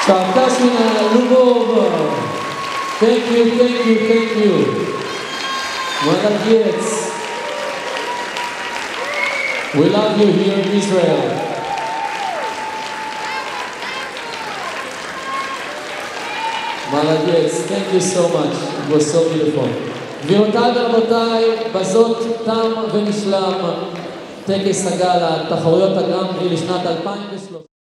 Czarkashina Lubov. Thank you, thank you, thank you. Молодец. We love you here in Israel. Молодец. Thank you so much. It was so beautiful. גבירותיי ורבותיי, בזאת תם ונשלם טקס הגאלה, תחרויות הגרנד פרי לשנת 2013.